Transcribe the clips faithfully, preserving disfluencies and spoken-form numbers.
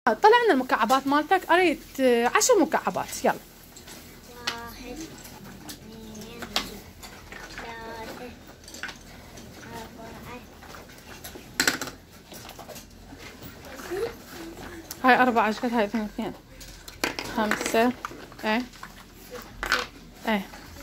طلع لنا المكعبات مالتك، اريد عشر مكعبات. يلا. واحد اثنين ثلاثة أربعة. هاي أربعة، ايش قد هاي؟ اثنين اثنين خمسة. ايه ايه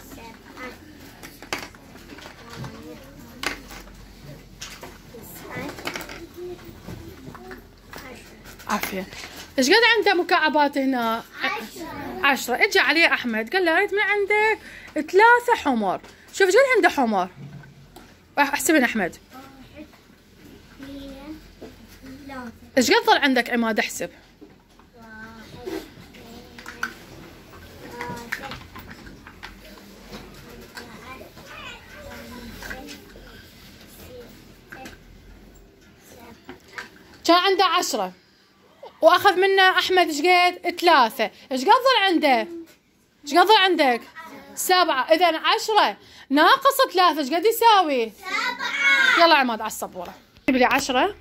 عافية. ايش قد عنده مكعبات هنا؟ عشرة. عشرة. اجى عليه احمد قال له اريد من عندك ثلاثة حمر. شوف ايش قد عنده حمر. احسبين احمد. واحد اثنين ثلاثة. ايش قد ظل عندك عماد؟ احسب. واحد اثنين ثلاثة كان عنده عشرة واخذ منه احمد ايش قد؟ ثلاثة. ايش قد ظل عنده؟ ايش قد ظل عندك؟ سبعة. اذا عشرة ناقص ثلاثة ايش قد يساوي؟ سبعة. يلا عماد على السبورة. اكتب لي عشرة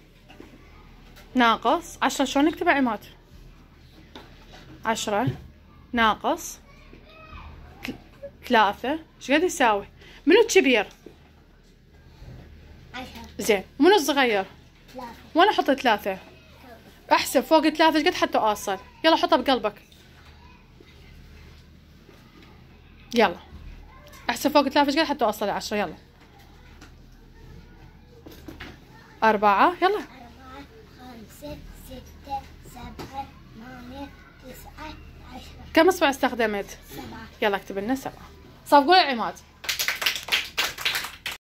ناقص عشرة. شلون نكتبها عماد؟ عشرة ناقص ثلاثة ايش قد يساوي؟ منو الكبير؟ عشرة. زين منو الصغير؟ ثلاثة. وين احط ثلاثة؟ احسب فوق ثلاثة ايش قد حتى اوصل. يلا حطها بقلبك. يلا احسب فوق ثلاثة ايش قد حتى اوصل عشرة. يلا أربعة. يلا أربعة خمسة ستة سبعة ثمانية تسعة عشرة. كم اصبع استخدمت؟ سبعة. يلا اكتب لنا سبعة. صف قول عماد.